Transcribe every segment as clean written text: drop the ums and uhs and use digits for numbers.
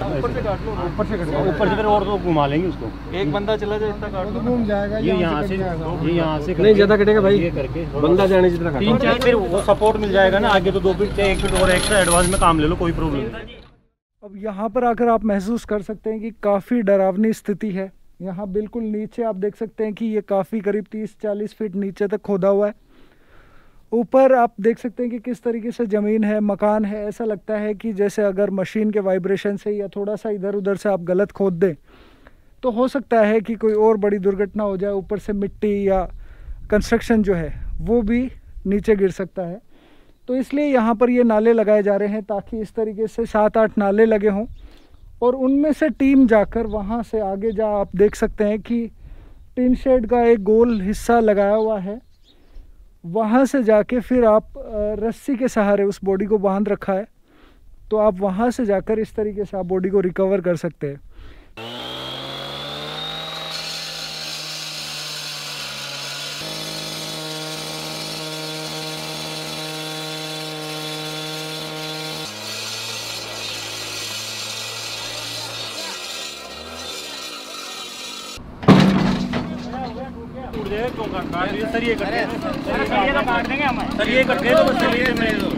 ऊपर से काट लो, ऊपर से फिर और तो घुमा लेंगे उसको। एक बंदा चला जाए इतना काट लो, घूम जाएगा। ये यहाँ से नहीं ज़्यादा कटेगा भाई, ये करके बंदा जाने जितना काट। 3-4 फिर वो सपोर्ट मिल जाएगा ना आगे, तो 2 फीट 1 फीट और एक्स्ट्रा एडवांस में काम ले लो, कोई प्रॉब्लम नहीं। अब यहाँ पर आकर आप महसूस कर सकते हैं कि काफ़ी डरावनी स्थिति है। यहाँ बिल्कुल नीचे आप देख सकते हैं कि ये काफ़ी करीब 30-40 फीट नीचे तक खोदा हुआ है। ऊपर आप देख सकते हैं कि किस तरीके से ज़मीन है, मकान है। ऐसा लगता है कि जैसे अगर मशीन के वाइब्रेशन से या थोड़ा सा इधर उधर से आप गलत खोद दें तो हो सकता है कि कोई और बड़ी दुर्घटना हो जाए। ऊपर से मिट्टी या कंस्ट्रक्शन जो है वो भी नीचे गिर सकता है। तो इसलिए यहाँ पर ये नाले लगाए जा रहे हैं ताकि इस तरीके से 7-8 नाले लगे हों और उनमें से टीम जाकर वहाँ से आगे जा, आप देख सकते हैं कि टिन शेड का एक गोल हिस्सा लगाया हुआ है। वहाँ से जाके फिर आप रस्सी के सहारे उस बॉडी को बांध रखा है, तो आप वहाँ से जाकर इस तरीके से आप बॉडी को रिकवर कर सकते हैं। सरिये करते हैं तो सरिये में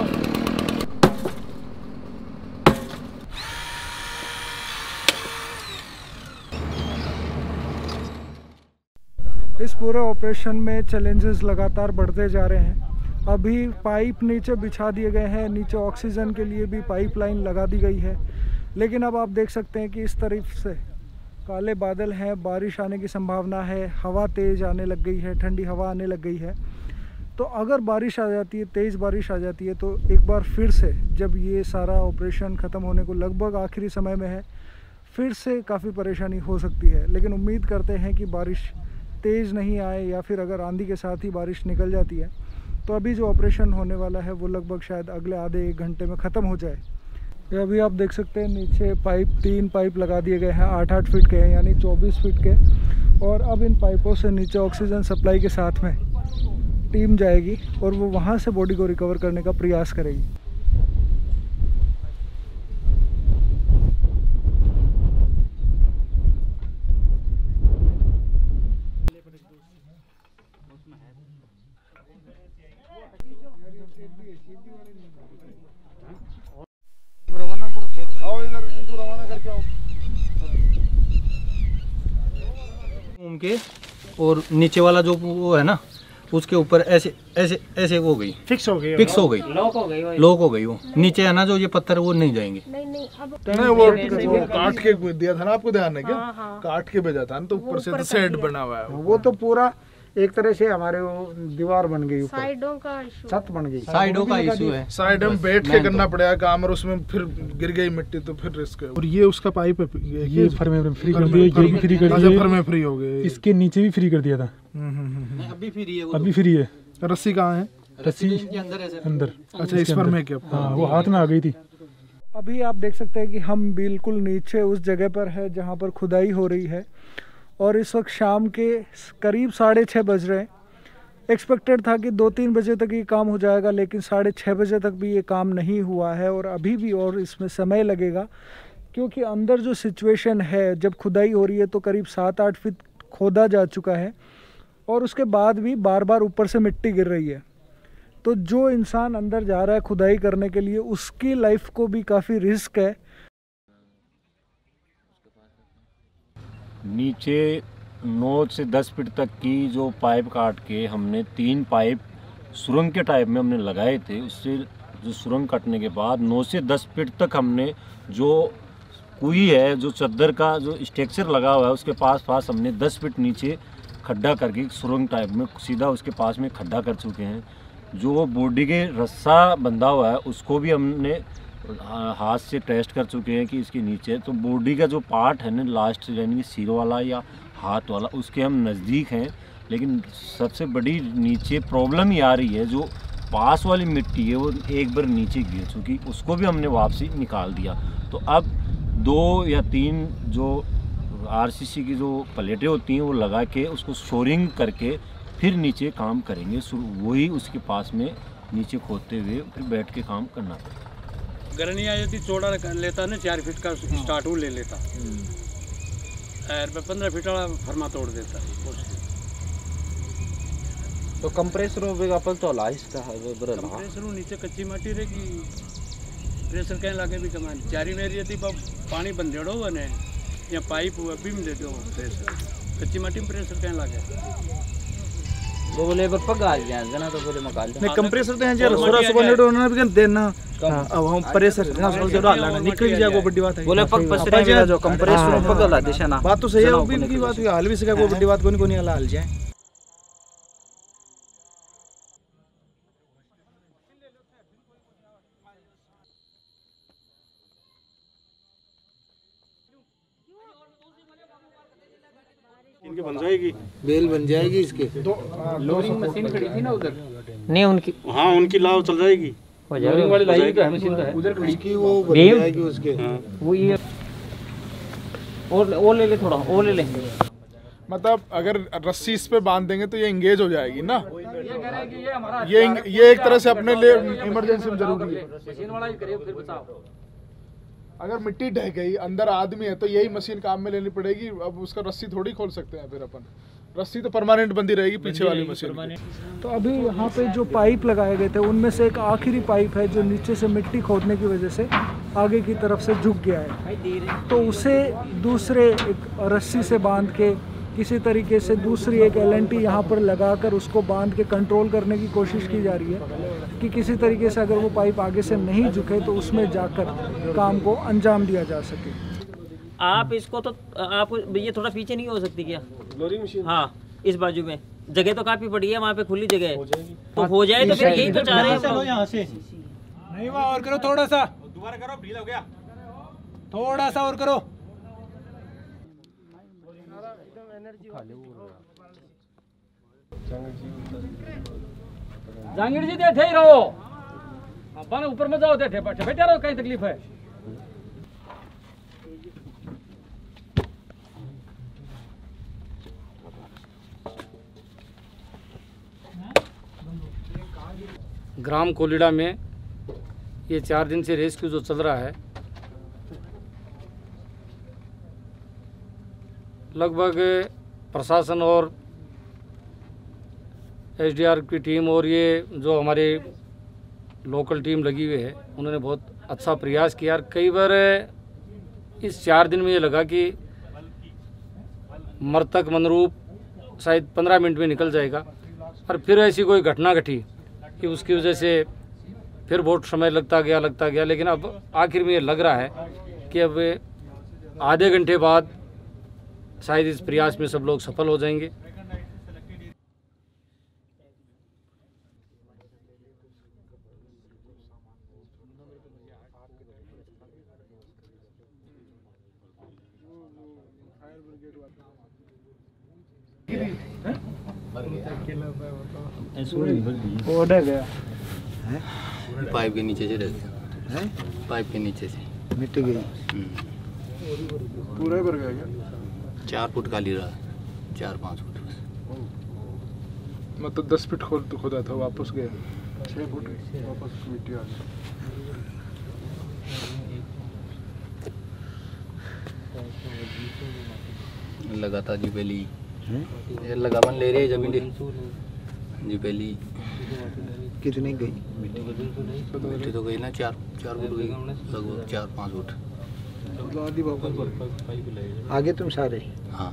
इस पूरे ऑपरेशन में चैलेंजेस लगातार बढ़ते जा रहे हैं। अभी पाइप नीचे बिछा दिए गए हैं, नीचे ऑक्सीजन के लिए भी पाइपलाइन लगा दी गई है, लेकिन अब आप देख सकते हैं कि इस तरफ से काले बादल हैं, बारिश आने की संभावना है, हवा तेज़ आने लग गई है, ठंडी हवा आने लग गई है। तो अगर बारिश आ जाती है, तेज़ बारिश आ जाती है, तो एक बार फिर से जब ये सारा ऑपरेशन ख़त्म होने को लगभग आखिरी समय में है, फिर से काफ़ी परेशानी हो सकती है। लेकिन उम्मीद करते हैं कि बारिश तेज़ नहीं आए, या फिर अगर आंधी के साथ ही बारिश निकल जाती है तो अभी जो ऑपरेशन होने वाला है वो लगभग शायद अगले आधे 1 घंटे में ख़त्म हो जाए। ये अभी आप देख सकते हैं नीचे पाइप 3 पाइप लगा दिए गए हैं, 8-8 फीट के हैं, यानी 24 फीट के। और अब इन पाइपों से नीचे ऑक्सीजन सप्लाई के साथ में टीम जाएगी और वो वहाँ से बॉडी को रिकवर करने का प्रयास करेगी। घूम के और नीचे वाला जो वो है ना, उसके ऊपर ऐसे ऐसे ऐसे हो गई, फिक्स हो गई, लॉक हो गई वो। नीचे है ना जो ये पत्थर, वो नहीं जाएंगे। नहीं वो काट के दिया था ना आपको, ध्यान है क्या? काट के भेजा था ना, तो ऊपर से तो शेड बना हुआ है वो, तो पूरा एक तरह से हमारे वो दीवार बन गई, साइडों का छत बन गई, साइडों का इशू है। साइड में बैठ के करना पड़ेगा काम, और उसमें फिर गिर गई मिट्टी तो फिर रिस्क है। और ये उसका पाइप है, ये फर्मे फ्री कर दिया, ये भी फ्री कर दिया, फर्मे फ्री हो गए, इसके नीचे भी फ्री कर दिया था। अभी फ्री है, अभी फ्री है। रस्सी कहाँ है? रस्सी अंदर। अच्छा, इस फर्मे के वो हाथ में आ गई थी। अभी आप देख सकते हैं कि हम बिल्कुल नीचे उस जगह पर है जहाँ पर खुदाई हो रही है, और इस वक्त शाम के करीब 6:30 बज रहे हैं। एक्सपेक्टेड था कि 2-3 बजे तक ये काम हो जाएगा, लेकिन 6:30 बजे तक भी ये काम नहीं हुआ है, और अभी भी और इसमें समय लगेगा, क्योंकि अंदर जो सिचुएशन है, जब खुदाई हो रही है तो करीब 7-8 फीट खोदा जा चुका है, और उसके बाद भी बार बार ऊपर से मिट्टी गिर रही है। तो जो इंसान अंदर जा रहा है खुदाई करने के लिए, उसकी लाइफ को भी काफ़ी रिस्क है। नीचे 9 से 10 फीट तक की जो पाइप काट के हमने 3 पाइप सुरंग के टाइप में हमने लगाए थे, उससे जो सुरंग कटने के बाद 9 से 10 फीट तक हमने जो कुई है, जो चद्दर का जो स्ट्रक्चर लगा हुआ है, उसके पास हमने 10 फीट नीचे खड्डा करके सुरंग टाइप में सीधा उसके पास में खड्डा कर चुके हैं। जो बॉडी के रस्सा बंधा हुआ है उसको भी हमने हाथ से टेस्ट कर चुके हैं कि इसके नीचे तो बॉडी का जो पार्ट है ना लास्ट, यानी कि सिर वाला या हाथ वाला, उसके हम नज़दीक हैं। लेकिन सबसे बड़ी नीचे प्रॉब्लम ही आ रही है, जो पास वाली मिट्टी है वो एक बार नीचे गिर चुकी, उसको भी हमने वापसी निकाल दिया। तो अब 2 या 3 जो आरसीसी की जो प्लेटें होती हैं वो लगा के उसको शोरिंग करके फिर नीचे काम करेंगे। वही उसके पास में नीचे खोदते हुए फिर बैठ के काम करना पड़ेगा। गरनी आ जाती चौड़ा लेता ना 4 फीट का स्टार्ट ले लेता और 15 फीट वाला फरमा तोड़ देता। तो कंप्रेसर होगा अपन तो ला इसका कंप्रेसर नीचे कच्ची माटी रहेगी प्रेशर कहीं लागे भी कमान चारी मेरी थी पानी बंदेड़ो हुआ ने या पाइप हुआ बीम दे दो प्रेशर कच्ची माटी में प्रेशर कहीं लागे वो लेबर पगाल जाए जना तो बोले मकाल नहीं कंप्रेसर तो हैं जे सोरा सुबह नेडो ना भी देना अब हम प्रेशर ना सोल जो डालना निकल जाए वो बड़ी बात है बोले पग पसरे जो कंप्रेसर पगला दिशा ना बात तो सही है वो भी की बात है हाल भी से वो बड़ी बात कोनी कोनी हाल जाए। इनके बन जाएगी बेल बन जाएगी इसके लोडिंग मशीन खड़ी थी ना उधर नहीं उनकी हाँ उनकी लाव चल जाएगी लोडिंग वाली लाई तो है मशीन तो है उधर खड़ी की वो बन जाएगी उसके वो ये और ले ले थोड़ा और ले ले मतलब अगर रस्सी इस पे बांध देंगे तो ये इंगेज हो जाएगी ना ये एक तरह से अपने लिए इमरजेंसी में जरूरी है। मशीन वाला ही करे फिर बचाओ अगर मिट्टी ढह गई अंदर आदमी है तो यही मशीन काम में लेनी पड़ेगी। अब उसका रस्सी थोड़ी खोल सकते हैं फिर अपन रस्सी तो परमानेंट बंदी रहेगी पीछे वाली मशीन। तो अभी यहाँ पे जो पाइप लगाए गए थे उनमें से एक आखिरी पाइप है जो नीचे से मिट्टी खोदने की वजह से आगे की तरफ से झुक गया है, तो उसे दूसरे एक रस्सी से बांध के किसी तरीके से दूसरी एक LNT यहाँ पर लगाकर उसको बांध के कंट्रोल करने की कोशिश की जा रही है कि किसी तरीके से अगर वो पाइप आगे से नहीं झुके तो उसमें जाकर काम को अंजाम दिया जा सके। आप इसको तो आप ये थोड़ा पीछे नहीं हो सकती क्या लोडिंग मशीन? हाँ इस बाजू में जगह तो काफी बड़ी है, वहाँ पे खुली जगह है तो हो जाए तो फिर यही तो चाह रहे हैं। चलो यहाँ से नहीं वहाँ और करो थोड़ा सा दोबारा करो ढीला हो गया थोड़ा सा और करो। जहांगीर जी बैठे ही रहो बन ऊपर में जाओ बैठे बैठे रहो कहीं तकलीफ है। ग्राम कोलिडा में ये 4 दिन से रेस्क्यू जो चल रहा है लगभग प्रशासन और SDR की टीम और ये जो हमारे लोकल टीम लगी हुई है उन्होंने बहुत अच्छा प्रयास किया। और कई बार इस 4 दिन में ये लगा कि मृतक मनरूप शायद 15 मिनट में निकल जाएगा और फिर ऐसी कोई घटना घटी कि उसकी वजह से फिर बहुत समय लगता गया लेकिन अब आखिर में ये लग रहा है कि अब आधे घंटे बाद शायद इस प्रयास में सब लोग सफल हो जाएंगे। पाइप के नीचे से रह गया पाइप के नीचे से मिट्टी गई पूरा भर गया क्या 4 फुट खाली रहा 4-5 फुट बस मतलब 10 फीट खोदा था वापस गया 6 फुट वापस मिट्टी आ गई। लगातार जी पहली ये लगावन ले रहे जमीन जी पहली कितनी गई मिट्टी तो गई ना 4 फुट गई लगभग 4-5 फुट आगे तुम सारे हाँ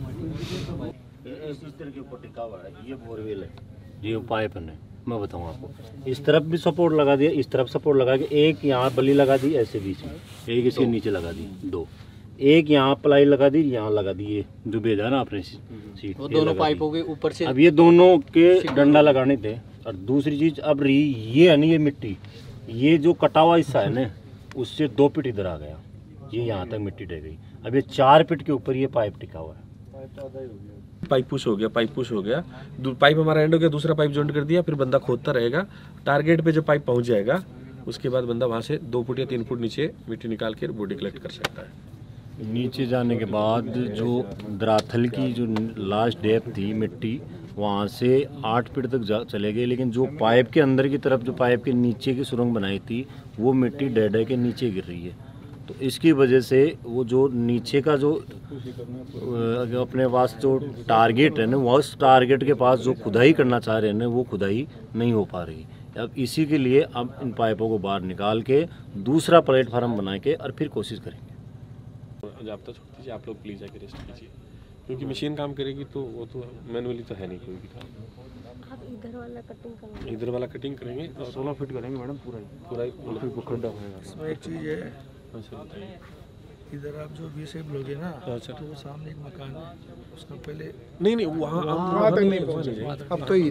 इस तरह के ऊपर टिका हुआ है ये बोरवेल है ये पाइप है मैं बताऊँ आपको इस तरफ भी सपोर्ट लगा दिया इस तरफ सपोर्ट लगा के एक यहाँ बल्ली लगा दी ऐसे बीच में एक इसके नीचे लगा दी 2 एक यहाँ प्लाई लगा दी यहाँ लगा दी ये जो भेजा ना आपने सीट वो दोनों पाइपों के ऊपर से अब ये दोनों के डंडा लगाने थे। और दूसरी चीज अब रही ये है ना ये मिट्टी ये जो कटा हुआ हिस्सा है ना उससे 2 फीट इधर आ गया ये यहाँ तक मिट्टी रह गई। अब ये 4 फीट के ऊपर ये पाइप टिका हुआ है। पाइप पुश हो गया पाइप हमारा एंड हो गया दूसरा पाइप जॉइंट कर दिया फिर बंदा खोदता रहेगा टारगेट पे जब पाइप पहुंच जाएगा उसके बाद बंदा वहाँ से 2 फुट या 3 फुट नीचे मिट्टी निकाल के बॉडी कलेक्ट कर सकता है। नीचे जाने के बाद जो दराथल की जो लास्ट डेप थी मिट्टी वहाँ से 8 फीट तक चले गए, लेकिन जो पाइप के अंदर की तरफ, जो पाइप के नीचे की सुरंग बनाई थी, वो मिट्टी डे के नीचे गिर रही है। तो इसकी वजह से वो जो नीचे का जो अपने पास जो टारगेट है ना, वो उस टारगेट के पास जो खुदाई करना चाह रहे हैं ना, वो खुदाई नहीं हो पा रही। अब इसी के लिए अब इन पाइपों को बाहर निकाल के दूसरा प्लेटफार्म बना के और फिर कोशिश करेंगे। जाब्ता छोड़ दीजिए, आप लोग प्लीज़ आके रेस्ट कीजिए, क्योंकि मशीन काम करेगी तो वो तो मैनुअली तो है नहीं कोई भी काम। आप इधर वाला कटिंग करेंगे? इधर वाला कटिंग करेंगे और 16 फीट करेंगे मैडम, पूरा ही खड्डा होगा। इसमें एक चीज़ है, इधर आप जो भी शेप लोगे ना, तो वो सामने एक मकान है, उसका पहले नहीं वहाँ तक नहीं पहुँचे। अब तो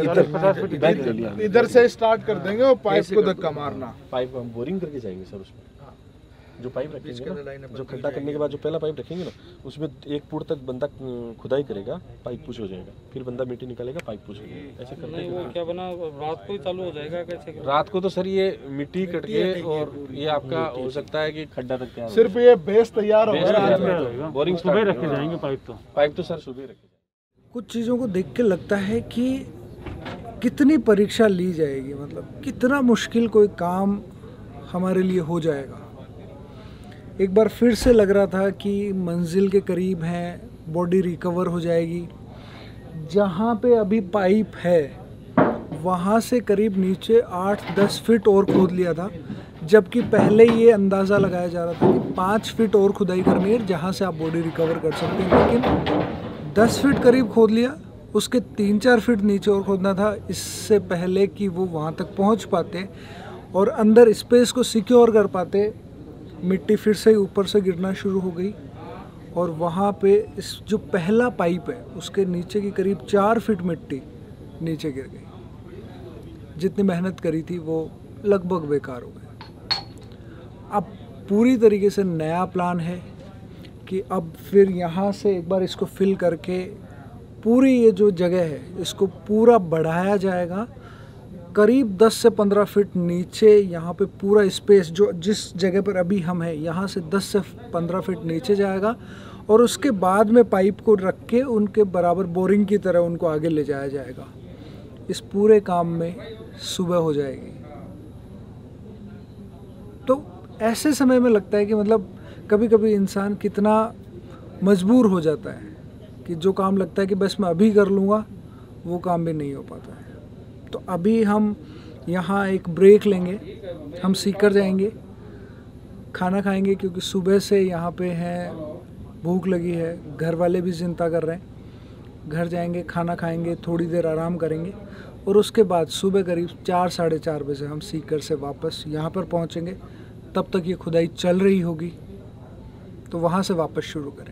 इधर से स्टार्ट कर देंगे और पाइप को धक्का मारना। पाइप हम बोरिंग करके जाएंगे सर, उसमें जो पाइप रखेंगे ना, जो खड्डा करने के बाद जो पहला पाइप रखेंगे ना, उसमें 1 फुट तक बंदा खुदाई करेगा, पाइप पुश हो जाएगा, फिर बंदा मिट्टी निकालेगा, पाइप पुश हो जाएगा। ऐसे करते हैं। वो क्या बना, रात को ही चालू हो जाएगा कैसे? रात को तो सर ये मिट्टी कट के और ये आपका हो सकता है कि खड्डा तक तैयार, सिर्फ ये बेस तैयार होगा। बोरिंग सुबह रखे जाएंगे पाइप तो सर सुबह रखे। कुछ चीज़ों को देख के लगता है कि कितनी परीक्षा ली जाएगी, मतलब कितना मुश्किल कोई काम हमारे लिए हो जाएगा। एक बार फिर से लग रहा था कि मंजिल के करीब हैं, बॉडी रिकवर हो जाएगी। जहाँ पे अभी पाइप है वहाँ से करीब नीचे 8-10 फीट और खोद लिया था, जबकि पहले ये अंदाज़ा लगाया जा रहा था कि 5 फीट और खुदाई करनी है जहाँ से आप बॉडी रिकवर कर सकते हैं, लेकिन 10 फीट करीब खोद लिया। उसके 3-4 फीट नीचे और खोदना था, इससे पहले कि वो वहाँ तक पहुँच पाते और अंदर स्पेस को सिक्योर कर पाते। मिट्टी फिर से ऊपर से गिरना शुरू हो गई और वहाँ पे इस जो पहला पाइप है उसके नीचे की करीब 4 फीट मिट्टी नीचे गिर गई। जितनी मेहनत करी थी वो लगभग बेकार हो गई। अब पूरी तरीके से नया प्लान है कि अब फिर यहाँ से एक बार इसको फिल करके पूरी ये जो जगह है इसको पूरा बढ़ाया जाएगा। करीब 10 से 15 फीट नीचे यहाँ पे पूरा स्पेस जो जिस जगह पर अभी हम हैं यहाँ से 10 से 15 फीट नीचे जाएगा और उसके बाद में पाइप को रख के उनके बराबर बोरिंग की तरह उनको आगे ले जाया जाएगा। इस पूरे काम में सुबह हो जाएगी। तो ऐसे समय में लगता है कि मतलब कभी कभी इंसान कितना मजबूर हो जाता है कि जो काम लगता है कि बस मैं अभी कर लूँगा वो काम भी नहीं हो पाता है। तो अभी हम यहाँ एक ब्रेक लेंगे, हम सीकर जाएंगे, खाना खाएंगे क्योंकि सुबह से यहाँ पे हैं, भूख लगी है, घर वाले भी चिंता कर रहे हैं। घर जाएंगे, खाना खाएंगे, थोड़ी देर आराम करेंगे और उसके बाद सुबह करीब 4-4:30 बजे हम सीकर से वापस यहाँ पर पहुँचेंगे। तब तक ये खुदाई चल रही होगी तो वहाँ से वापस शुरू करेंगे।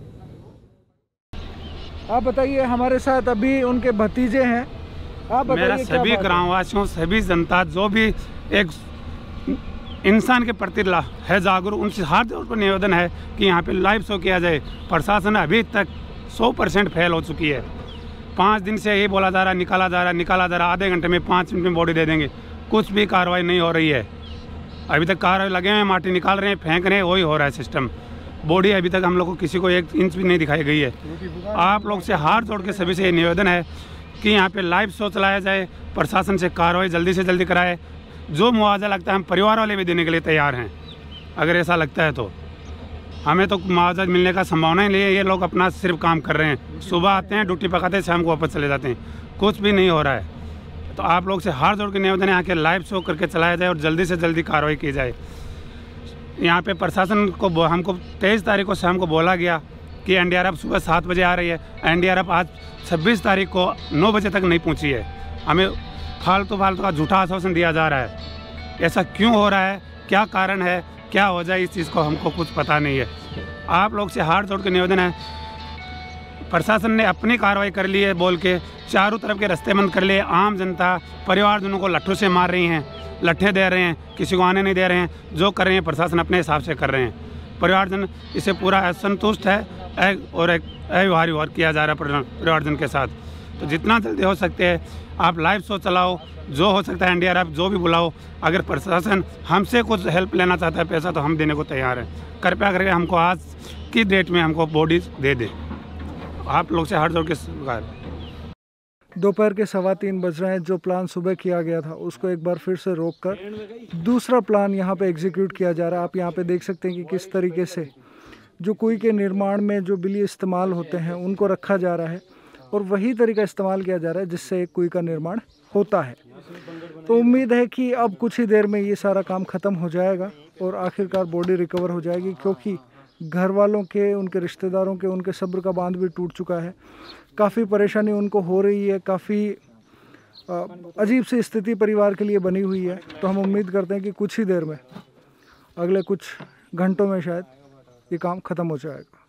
आप बताइए, हमारे साथ अभी उनके भतीजे हैं। मेरा सभी ग्रामवासियों, सभी जनता जो भी एक इंसान के प्रति है जागरूक, उनसे हाथ जोड़ कर निवेदन है कि यहाँ पे लाइव शो किया जाए। प्रशासन अभी तक 100% फेल हो चुकी है। 5 दिन से यही बोला जा रहा है, निकाला जा रहा है, आधे घंटे में 5 मिनट में बॉडी दे देंगे। कुछ भी कार्रवाई नहीं हो रही है। अभी तक कार्रवाई लगे हुए हैं, माटी निकाल रहे हैं, फेंक रहे हैं, वही हो रहा है सिस्टम। बॉडी अभी तक हम लोग को किसी को 1 इंच भी नहीं दिखाई गई है। आप लोग से हाथ जोड़ के सभी से ये निवेदन है कि यहाँ पे लाइव शो चलाया जाए, प्रशासन से कार्रवाई जल्दी से जल्दी कराए। जो मुआवजा लगता है हम परिवार वाले भी देने के लिए तैयार हैं। अगर ऐसा लगता है तो हमें तो मुआवजा मिलने का संभावना ही नहीं है। ये लोग अपना सिर्फ काम कर रहे हैं, सुबह आते हैं, ड्यूटी पकाते हैं, शाम को वापस चले जाते हैं, कुछ भी नहीं हो रहा है। तो आप लोग से हाथ जोड़ के निवेदन है, यहाँ के लाइव शो करके चलाया जाए और जल्दी से जल्दी कार्रवाई की जाए। यहाँ पे प्रशासन को हमको 23 तारीख को शाम को बोला गया कि एनडीआरएफ सुबह 7 बजे आ रही है। एनडीआरएफ आज 26 तारीख को 9 बजे तक नहीं पहुंची है। हमें फालतू का झूठा आश्वासन दिया जा रहा है। ऐसा क्यों हो रहा है, क्या कारण है, क्या हो जाए, इस चीज़ को हमको कुछ पता नहीं है। आप लोग से हाथ जोड़ के निवेदन है, प्रशासन ने अपनी कार्रवाई कर ली है बोल के चारों तरफ के रास्ते बंद कर लिए। आम जनता परिवारजनों को लट्ठों से मार रही हैं, लट्ठे दे रहे हैं, किसी को आने नहीं दे रहे हैं। जो कर रहे हैं प्रशासन अपने हिसाब से कर रहे हैं। परिवारजन इससे पूरा असंतुष्ट है और एक अव्यवहार किया जा रहा है परिवारजन के साथ। तो जितना जल्दी हो सकते हैं आप लाइव शो चलाओ, जो हो सकता है एनडीआरएफ जो भी बुलाओ। अगर प्रशासन हमसे कुछ हेल्प लेना चाहता है पैसा, तो हम देने को तैयार है। कृपया करके हमको आज की डेट में हमको बॉडीज दे दे। आप लोग से हाथ जोड़ के दोपहर के 3:15 बज रहे हैं। जो प्लान सुबह किया गया था उसको एक बार फिर से रोककर दूसरा प्लान यहाँ पे एग्जीक्यूट किया जा रहा है। आप यहाँ पे देख सकते हैं कि किस तरीके से जो कुएं के निर्माण में जो बिल्ली इस्तेमाल होते हैं उनको रखा जा रहा है और वही तरीका इस्तेमाल किया जा रहा है जिससे एक कुएं का निर्माण होता है। तो उम्मीद है कि अब कुछ ही देर में ये सारा काम ख़त्म हो जाएगा और आखिरकार बॉडी रिकवर हो जाएगी, क्योंकि घर वालों के, उनके रिश्तेदारों के, उनके सब्र का बांध भी टूट चुका है। काफ़ी परेशानी उनको हो रही है, काफ़ी अजीब सी स्थिति परिवार के लिए बनी हुई है। तो हम उम्मीद करते हैं कि कुछ ही देर में, अगले कुछ घंटों में शायद ये काम ख़त्म हो जाएगा।